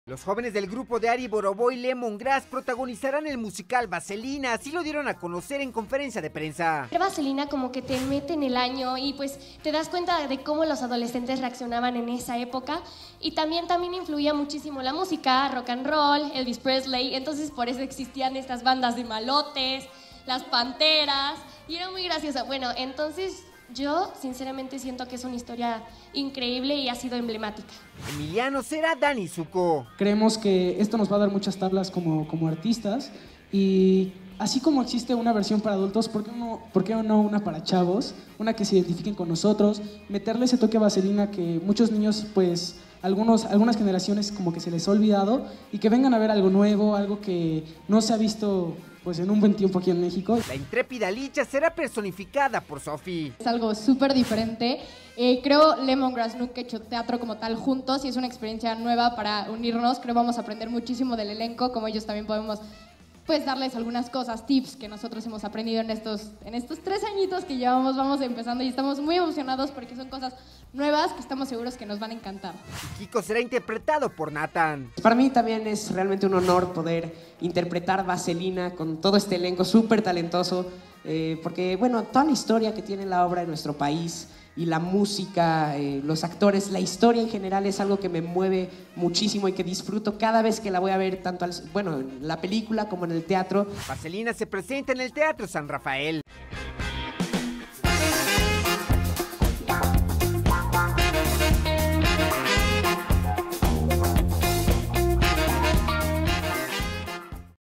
Los jóvenes del grupo de Ari Boroboy Lemongrass protagonizarán el musical Vaselina, así lo dieron a conocer en conferencia de prensa. Vaselina como que te mete en el año y pues te das cuenta de cómo los adolescentes reaccionaban en esa época, y también influía muchísimo la música, rock and roll, Elvis Presley, entonces por eso existían estas bandas de malotes, las Panteras, y era muy graciosa. Bueno, entonces yo sinceramente siento que es una historia increíble y ha sido emblemática. Emiliano será Dani Zuko. Creemos que esto nos va a dar muchas tablas como artistas, y así como existe una versión para adultos, ¿por qué no una para chavos? Una que se identifiquen con nosotros, meterle ese toque a Vaselina que muchos niños, pues, algunas generaciones como que se les ha olvidado, y que vengan a ver algo nuevo, algo que no se ha visto pues en un buen tiempo aquí en México. La intrépida Licha será personificada por Sophie. Es algo súper diferente. Creo Lemongrass nunca he hecho teatro como tal juntos y es una experiencia nueva para unirnos. Creo vamos a aprender muchísimo del elenco, como ellos también podemos pues darles algunas cosas, tips que nosotros hemos aprendido en estos 3 añitos que llevamos, vamos empezando, y estamos muy emocionados porque son cosas nuevas que estamos seguros que nos van a encantar. Kiko será interpretado por Nathan. Para mí también es realmente un honor poder interpretar Vaselina con todo este elenco súper talentoso, porque bueno, toda la historia que tiene la obra en nuestro país y la música, los actores, la historia en general es algo que me mueve muchísimo y que disfruto cada vez que la voy a ver, tanto en la película como en el teatro. Vaselina se presenta en el Teatro San Rafael.